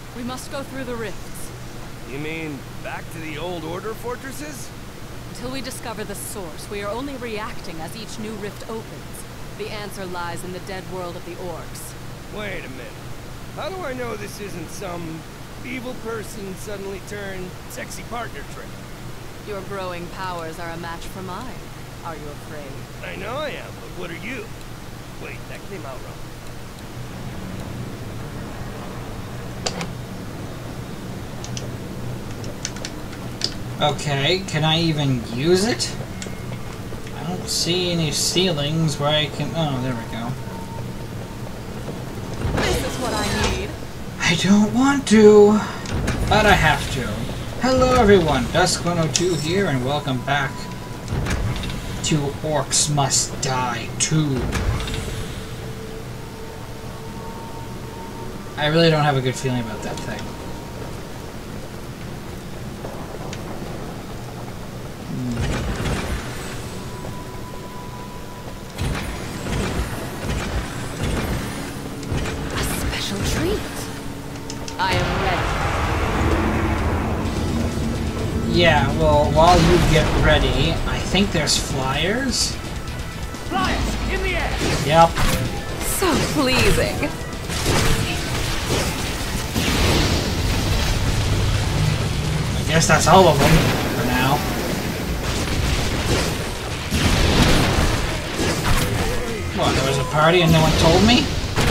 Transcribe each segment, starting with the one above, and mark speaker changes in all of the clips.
Speaker 1: We must go through the rifts.
Speaker 2: You mean back to the old Order fortresses?
Speaker 1: Until we discover the source, we are only reacting as each new rift opens. The answer lies in the dead world of the orcs.
Speaker 2: Wait a minute. How do I know this isn't some evil person suddenly turned sexy partner trick?
Speaker 1: Your growing powers are a match for mine. Are you afraid?
Speaker 2: I know I am, but what are you? Wait, that came out wrong.
Speaker 3: Okay, can I even use it? I don't see any ceilings where I can... Oh, there we go.
Speaker 1: This is what I need.
Speaker 3: I don't want to, but I have to. Hello everyone, Dusk102 here, and welcome back to Orcs Must Die 2. I really don't have a good feeling about that thing.
Speaker 1: I am ready.
Speaker 3: Yeah, well, while you get ready, I think there's flyers?
Speaker 2: Flyers! In the air!
Speaker 3: Yep.
Speaker 1: So pleasing.
Speaker 3: I guess that's all of them, for now. What, there was a party and no one told me?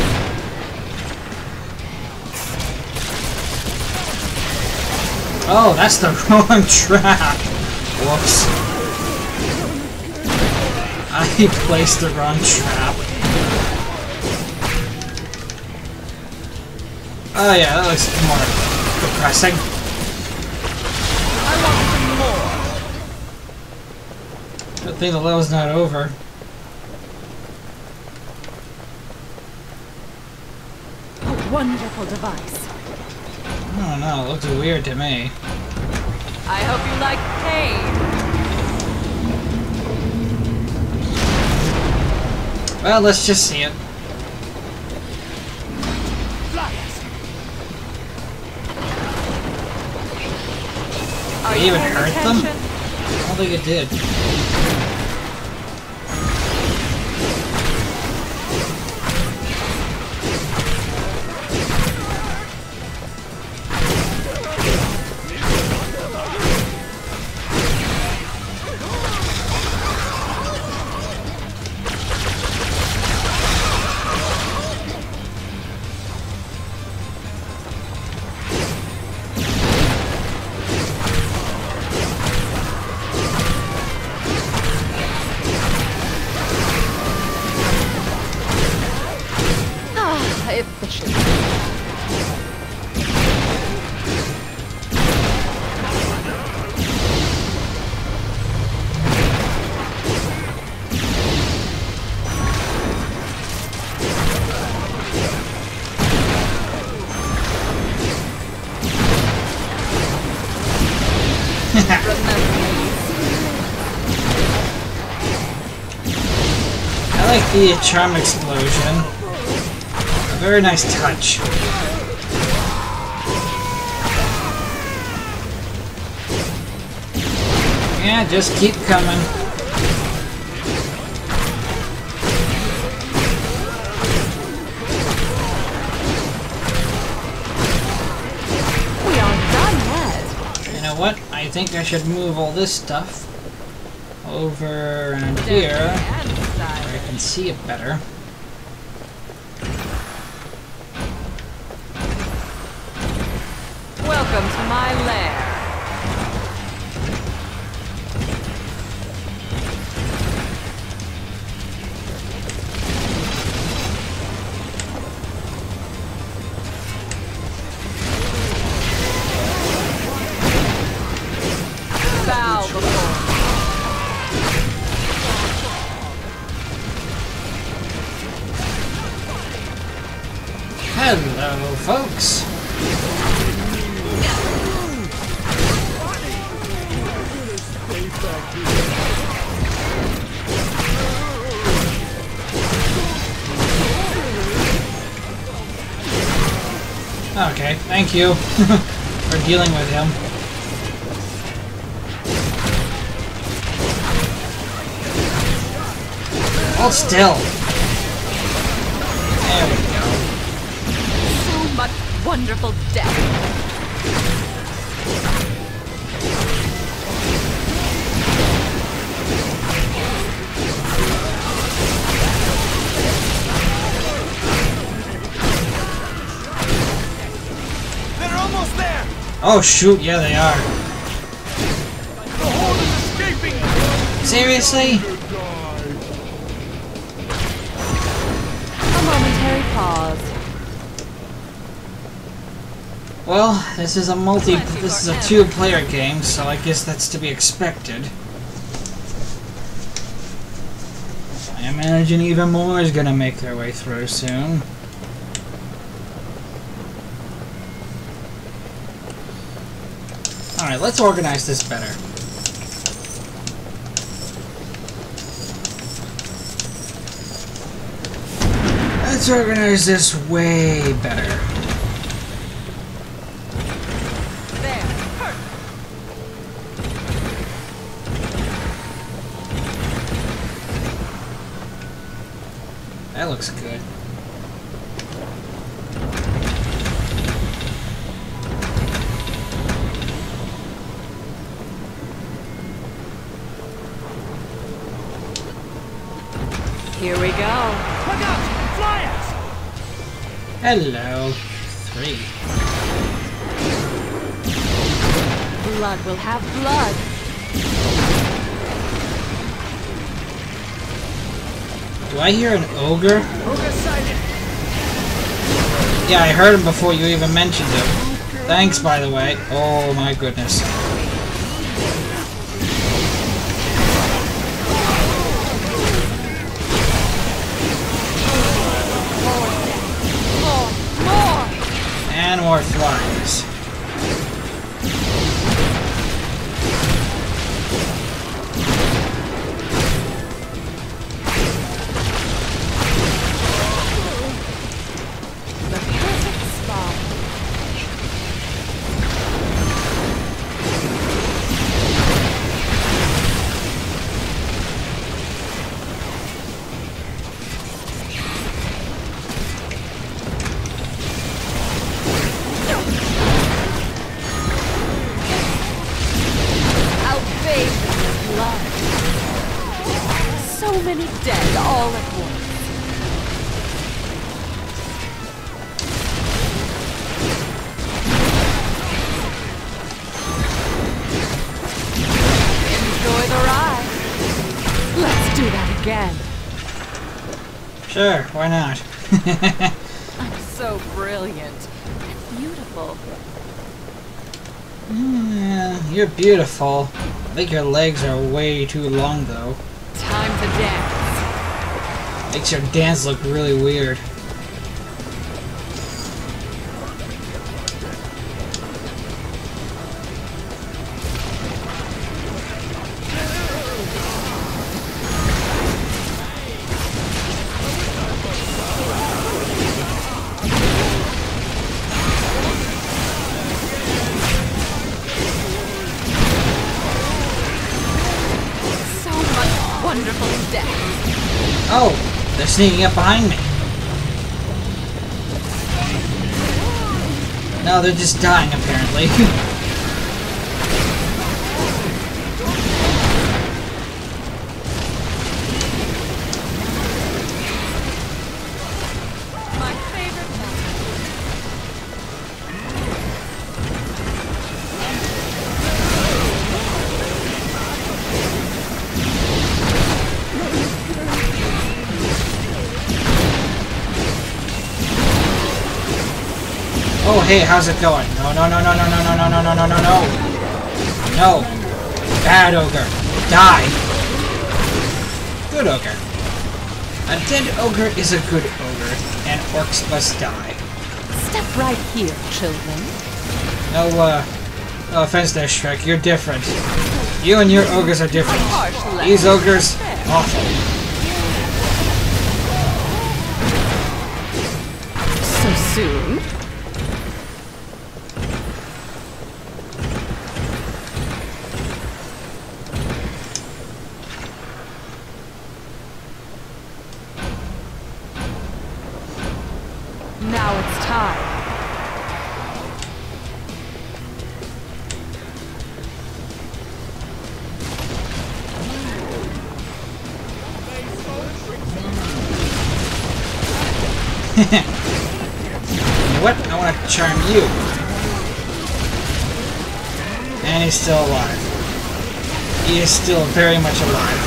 Speaker 3: Oh, that's the wrong trap! Whoops. I placed the wrong trap. Oh yeah, that looks more depressing.
Speaker 1: I want some more.
Speaker 3: Good thing the level's not over.
Speaker 1: A wonderful device.
Speaker 3: I don't know, it looks weird to me.
Speaker 1: I hope you like pain.
Speaker 3: Well, let's just see it.
Speaker 1: Are
Speaker 3: Did it
Speaker 1: you
Speaker 3: even
Speaker 1: paying
Speaker 3: hurt them?
Speaker 1: attention?
Speaker 3: I don't think it did.
Speaker 1: Efficient.
Speaker 3: I like the charm explosion. Very nice touch. Yeah, just keep coming.
Speaker 1: We aren't done yet.
Speaker 3: You know what? I think I should move all this stuff over and here where I can see it better.
Speaker 1: Welcome to my lair. Bow before.
Speaker 3: Hello, folks. Okay, thank thank you for dealing with him. Hold still. There we go.
Speaker 1: So much wonderful death.
Speaker 2: They're almost there!
Speaker 3: Oh shoot, yeah they are.
Speaker 2: The horde is escaping!
Speaker 3: Seriously?
Speaker 1: A momentary pause.
Speaker 3: Well, this is a two-player game, so I guess that's to be expected. I imagine even more is gonna make their way through soon. Alright, let's organize this better. Let's organize this way better.
Speaker 1: There. Perfect.
Speaker 3: That looks good.
Speaker 1: Here we go.
Speaker 2: Look out! Flyers!
Speaker 3: Hello. 3.
Speaker 1: Blood will have blood.
Speaker 3: Do I hear an ogre?
Speaker 2: Ogre sighted!
Speaker 3: Yeah, I heard him before you even mentioned him. Thanks, by the way. Oh my goodness. And more flyers.
Speaker 1: The perfect spot. Blood. So many dead all at once. Enjoy the ride. Let's do that again.
Speaker 3: Sure, why not?
Speaker 1: I'm so brilliant and beautiful.
Speaker 3: Yeah, you're beautiful. I think your legs are way too long, though.
Speaker 1: Time to dance.
Speaker 3: Makes your dance look really weird.
Speaker 1: Wonderful death.
Speaker 3: Oh, they're sneaking up behind me. No, they're just dying, apparently.
Speaker 1: My favorite method.
Speaker 3: Oh, hey, how's it going? No, no, no, no, no, no, no, no, no, no, no, no. No. Bad ogre. Die. Good ogre. A dead ogre is a good ogre, and orcs must die.
Speaker 1: Step right here, children.
Speaker 3: No, no offense there, Shrek, you're different. You and your ogres are different. These ogres, awful.
Speaker 1: So soon?
Speaker 3: know what? I want to charm you. And he's still alive. He is still very much alive.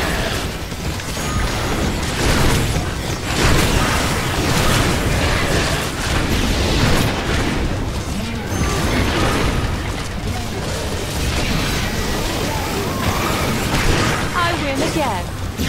Speaker 1: I win again.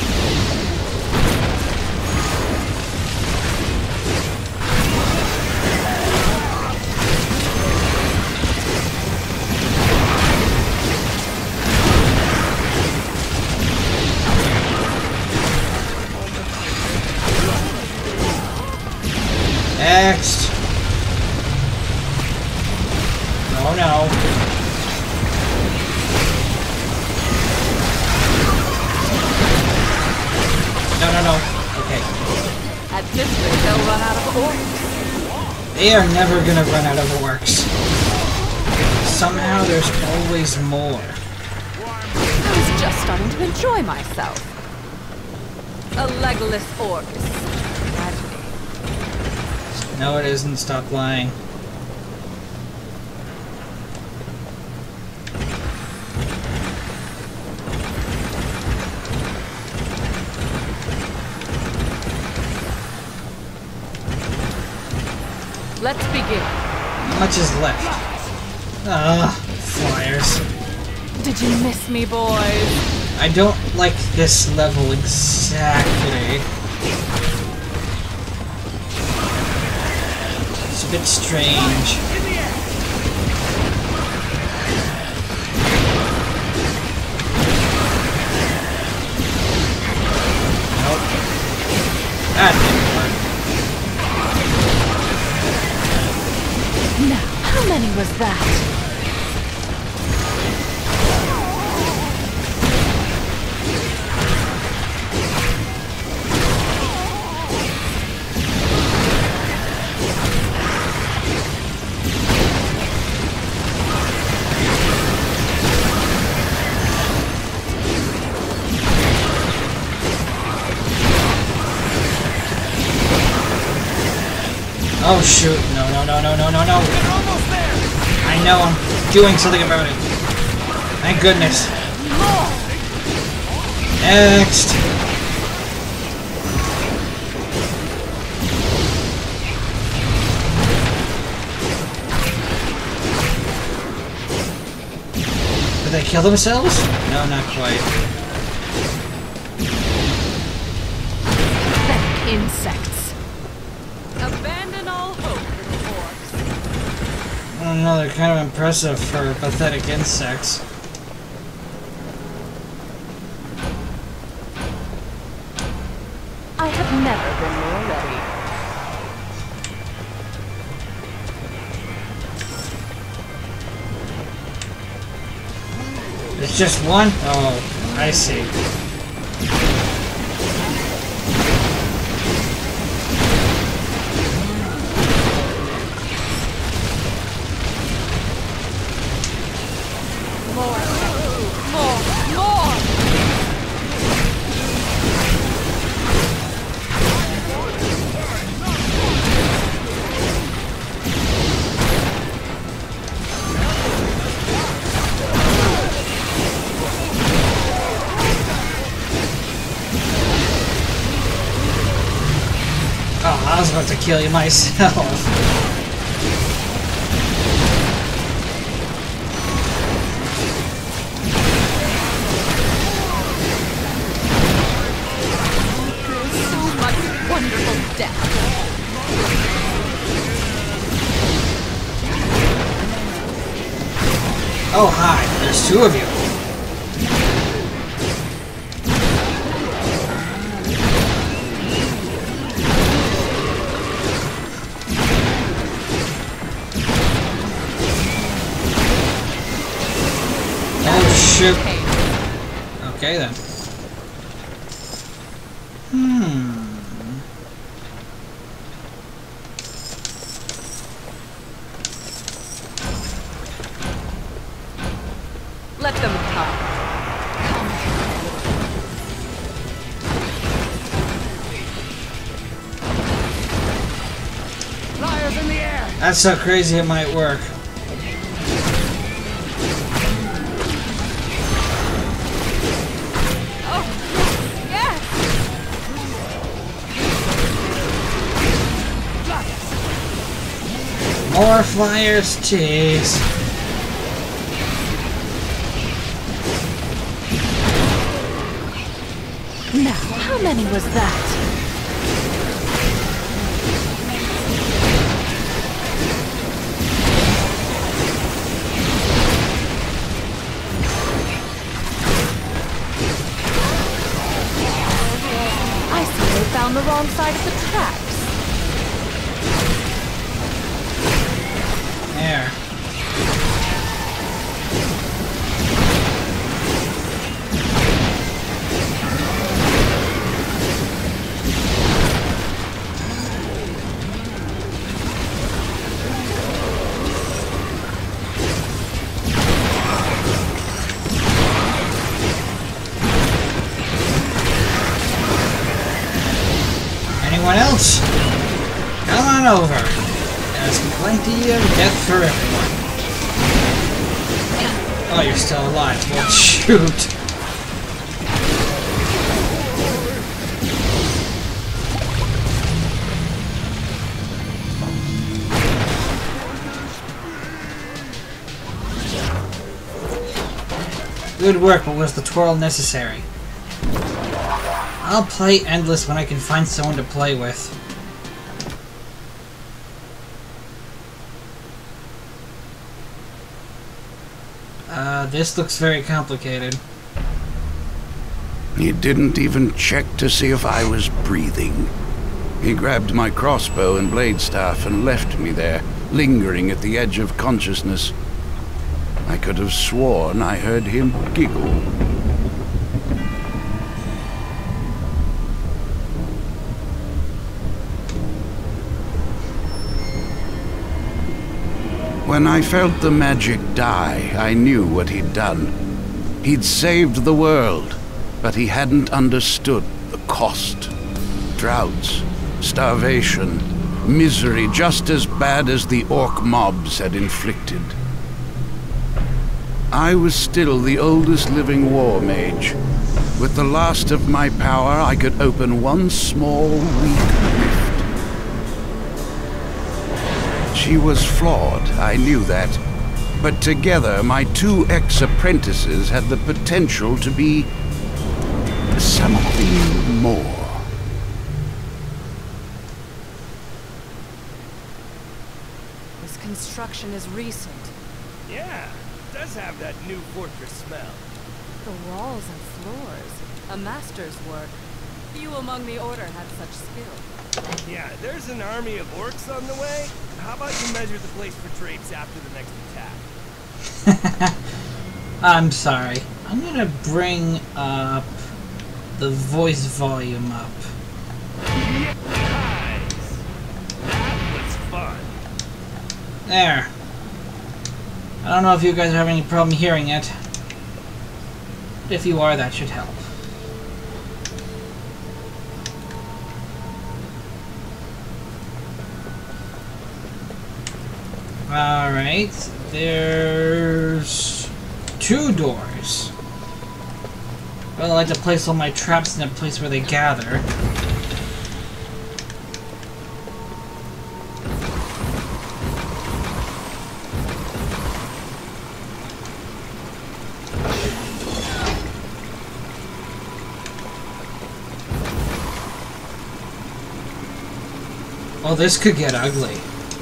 Speaker 3: Next. Oh no. No. Okay.
Speaker 1: At this rate, they'll run out of orcs.
Speaker 3: They are never gonna run out of orcs. Somehow there's always more.
Speaker 1: I was just starting to enjoy myself. A legless orc is tragedy.
Speaker 3: No, it isn't. Stop lying.
Speaker 1: Let's begin.
Speaker 3: How much is left? Flyers.
Speaker 1: Did you miss me, boys?
Speaker 3: I don't like this level exactly. It's a bit strange. Nope. That didn't work.
Speaker 1: Now, how many was that?
Speaker 3: Oh shoot, no.
Speaker 2: We're almost there!
Speaker 3: I know, I'm doing something about it. Thank goodness. Next! Did they kill themselves? No, not quite.
Speaker 1: Pathetic insects. Abandon all hope for the orcs.
Speaker 3: I don't know, they're kind of impressive for pathetic insects.
Speaker 1: I have never been more ready.
Speaker 3: It's just one? Oh, I see. Oh, I was about to kill you myself.
Speaker 1: So much wonderful death.
Speaker 3: Oh, hi. There's two of you. Oh, shoot. Okay, then.
Speaker 1: Let them come.
Speaker 3: That's so crazy it might work.
Speaker 1: Oh, yes!
Speaker 3: More flyers, jeez.
Speaker 1: Now, how many was that? I see they found the wrong side of the tracks.
Speaker 3: There. Anyone else? Come on over. There's plenty of death for everyone. Oh, you're still alive. Well, shoot. Good work, but was the twirl necessary? I'll play endless when I can find someone to play with. This looks very complicated.
Speaker 4: He didn't even check to see if I was breathing. He grabbed my crossbow and blade staff and left me there, lingering at the edge of consciousness. I could have sworn I heard him giggle. When I felt the magic die, I knew what he'd done. He'd saved the world, but he hadn't understood the cost. Droughts, starvation, misery just as bad as the orc mobs had inflicted. I was still the oldest living war mage. With the last of my power, I could open one small, weak rift. She was flawed, I knew that. But together, my two ex-apprentices had the potential to be something more.
Speaker 1: This construction is recent.
Speaker 2: Yeah, it does have that new fortress smell.
Speaker 1: The walls and floors. A master's work. Few among the Order had such skill.
Speaker 2: Yeah, there's an army of orcs on the way. How about you measure the place for traits after the next attack?
Speaker 3: I'm sorry. I'm gonna bring up the voice volume up.
Speaker 2: Nice. That was fun.
Speaker 3: There. I don't know if you guys have any problem hearing it. If you are, that should help. Alright, there's 2 doors. Well, I like to place all my traps in a place where they gather. Oh, this could get ugly.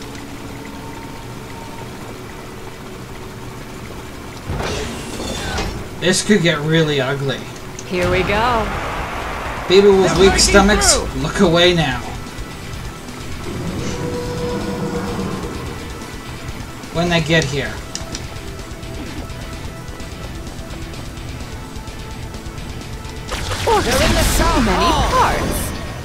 Speaker 3: This could get really ugly.
Speaker 1: Here we go.
Speaker 3: People with weak stomachs, look away now. When they get here.
Speaker 1: Oh, they're in the so many parts.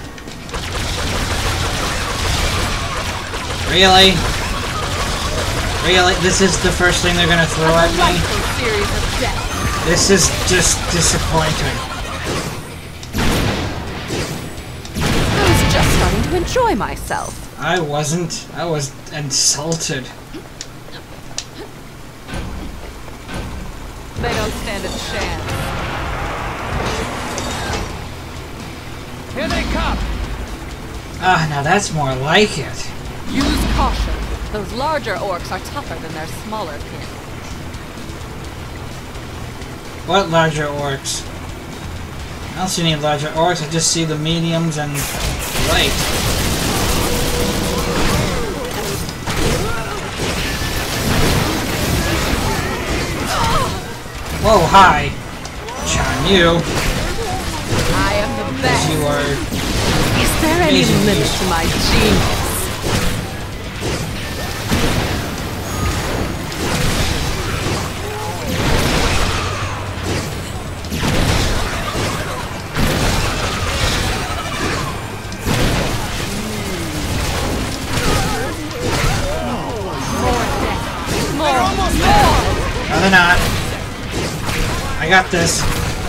Speaker 3: Really? Really? This is the first thing they're gonna throw at me?
Speaker 1: Series of death.
Speaker 3: This is just disappointing.
Speaker 1: I was just starting to enjoy myself.
Speaker 3: I wasn't. I was insulted.
Speaker 1: They don't stand a chance.
Speaker 2: Here they come!
Speaker 3: Ah, now that's more like it.
Speaker 1: Use caution. Those larger orcs are tougher than their smaller kin.
Speaker 3: What larger orcs? I don't see any larger orcs, I just see the mediums and light. Whoa, hi! Charm you.
Speaker 1: I am the best.
Speaker 3: You are...
Speaker 1: Is there any limit to my genius?
Speaker 3: No, they're not. I got this.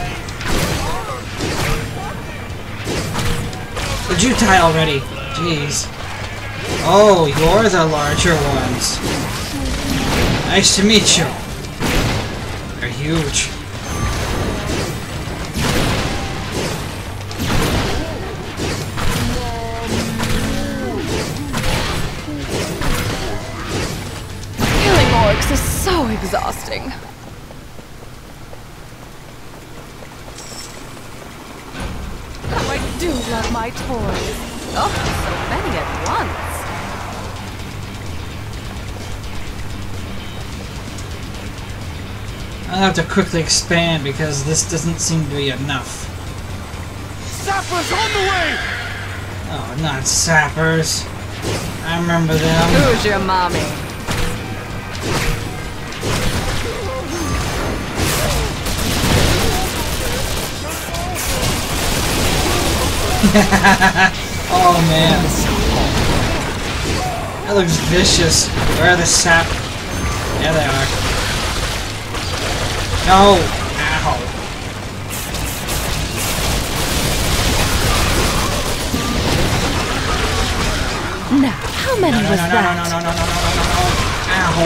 Speaker 3: Did you die already? Jeez. Oh, you're the larger ones. Nice to meet you. They're huge.
Speaker 1: Killing orcs is so exhausting. I do love my toys. Oh, so many at once.
Speaker 3: I'll have to quickly expand because this doesn't seem to be enough.
Speaker 2: Sappers on the way!
Speaker 3: Oh, not sappers. I remember them.
Speaker 1: Who's your mommy?
Speaker 3: Oh man. That looks vicious. Where are the sap? Yeah, they are. No! Ow.
Speaker 1: Now, how many was that?
Speaker 3: Ow.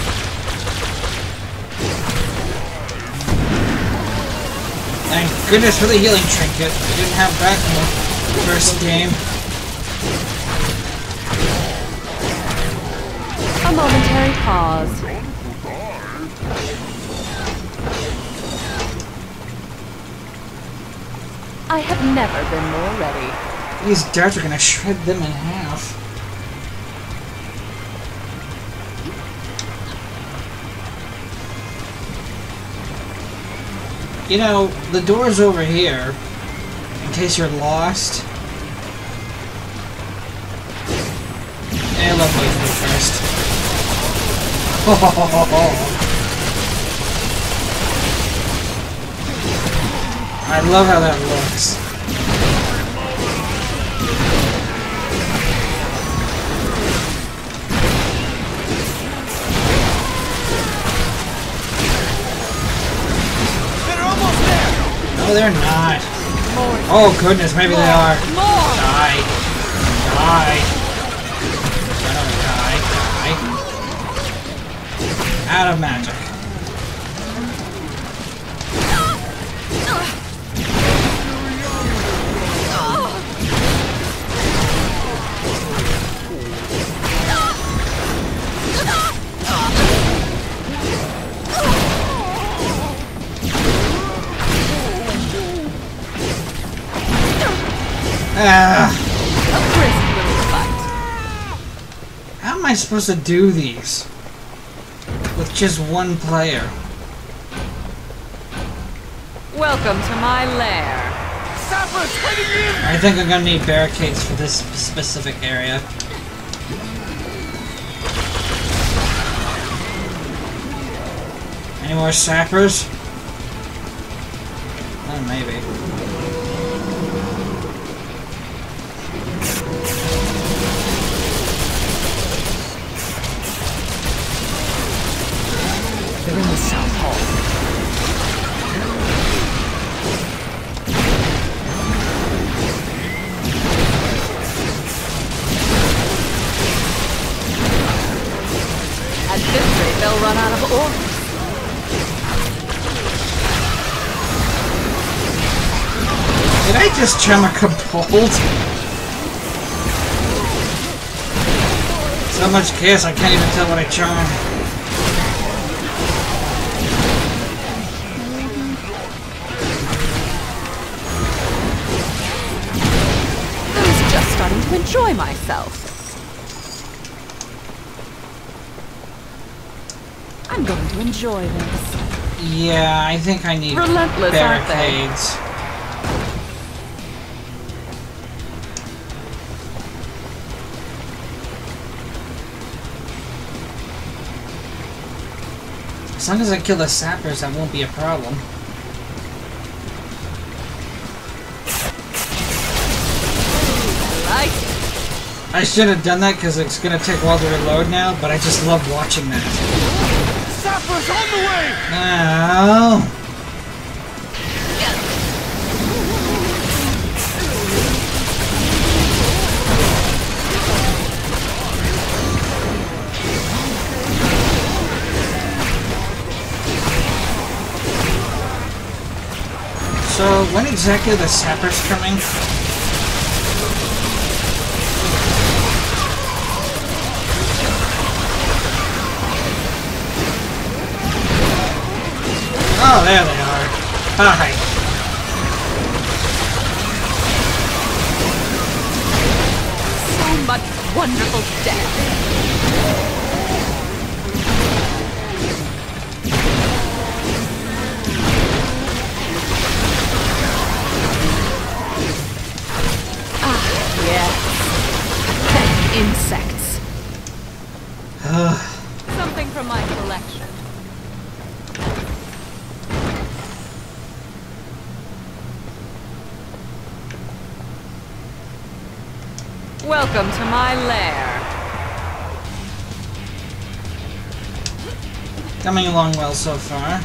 Speaker 3: Thank goodness for the healing trinket. We didn't have that in the first game.
Speaker 1: A momentary pause. I have never been more ready.
Speaker 3: These darts are gonna shred them in half. You know, the door's over here, in case you're lost. Hey, let me go first. I love how that looks. No, they're not. Oh goodness, maybe they are. Die. Die. Die. Die. Out of magic.
Speaker 1: A brisk little fight.
Speaker 3: How am I supposed to do these? With just one player?
Speaker 1: Welcome to my lair.
Speaker 2: Sappers heading in!
Speaker 3: I think I'm gonna need barricades for this specific area. Any more sappers? Oh, maybe.
Speaker 1: They're in the South Hall. they'll run out of ORCS.
Speaker 3: Did I just charm a kobold? So much chaos I can't even tell what I charmed.
Speaker 1: I was just starting to enjoy myself. I'm going to enjoy this.
Speaker 3: Yeah, I think I need
Speaker 1: Relentless, aren't they?
Speaker 3: barricades. As long as I kill the sappers, that won't be a problem.
Speaker 1: I like it.
Speaker 3: I should have done that because it's going to take a while to reload now, but I just love watching that.
Speaker 2: Sappers on the way!
Speaker 3: Oh. So, when exactly are the sappers coming? Oh, there they are. Hi.
Speaker 1: So much wonderful death. Insects. Something from my collection. Welcome to my lair.
Speaker 3: Coming along well so far.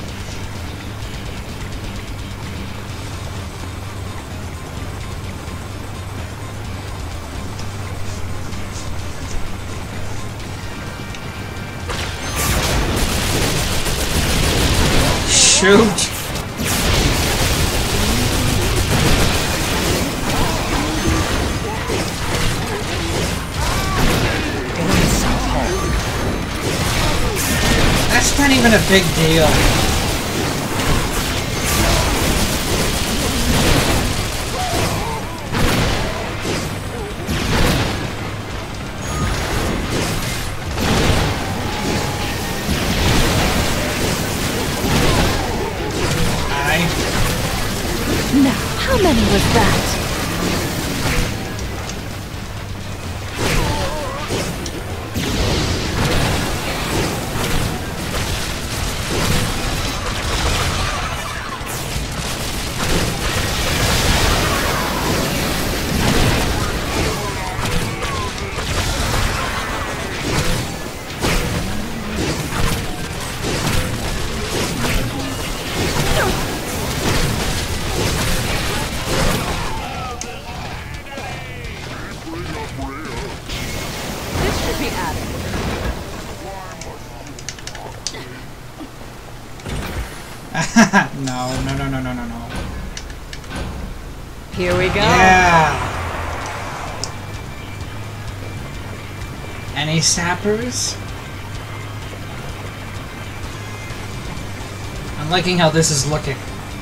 Speaker 3: Shoot! That's not even a big deal.
Speaker 1: Now, how many was that?
Speaker 3: No.
Speaker 1: Here we go.
Speaker 3: Yeah. Any sappers? I'm liking how this is looking.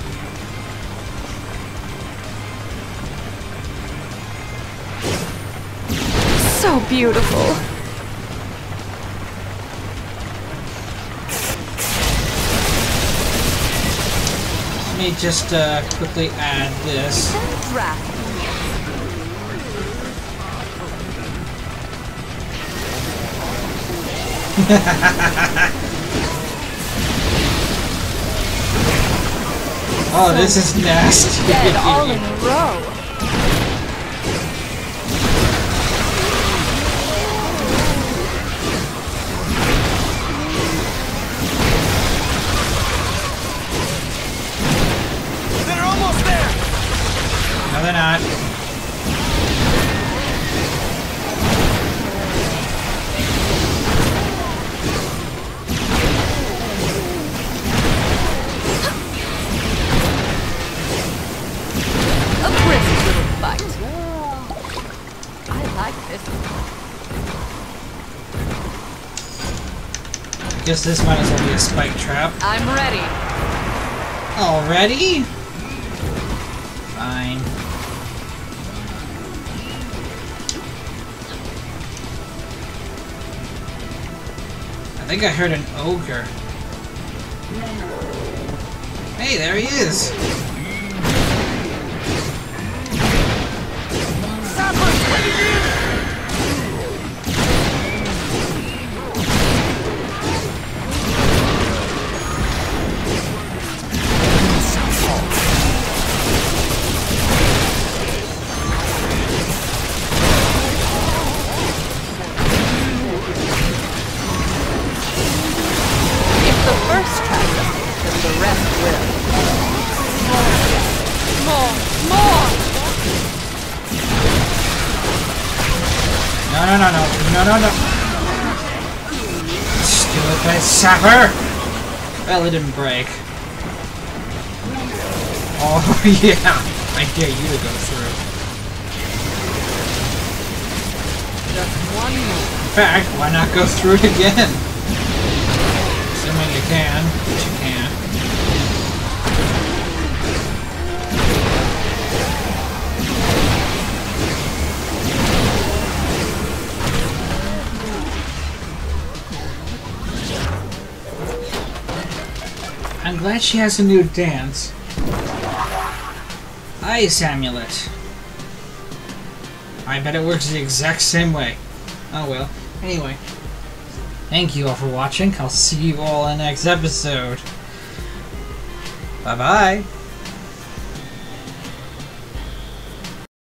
Speaker 1: So beautiful.
Speaker 3: Let me just quickly add this. Oh, this is nasty.
Speaker 1: Dead all in a row.
Speaker 2: They're almost there!
Speaker 3: No, they're not. guess this might as well be a spike trap.
Speaker 1: I'm ready.
Speaker 3: Already? Fine. I think I heard an ogre. Hey, there he is! No. Stupid sapper! Well, it didn't break. Oh, yeah! I dare you to go through.
Speaker 1: Just one more.
Speaker 3: In fact, why not go through it again? Assuming you can, which you can. I'm glad she has a new dance. Ice amulet. I bet it works the exact same way. Oh well. Anyway. Thank you all for watching. I'll see you all in the next episode. Bye-bye.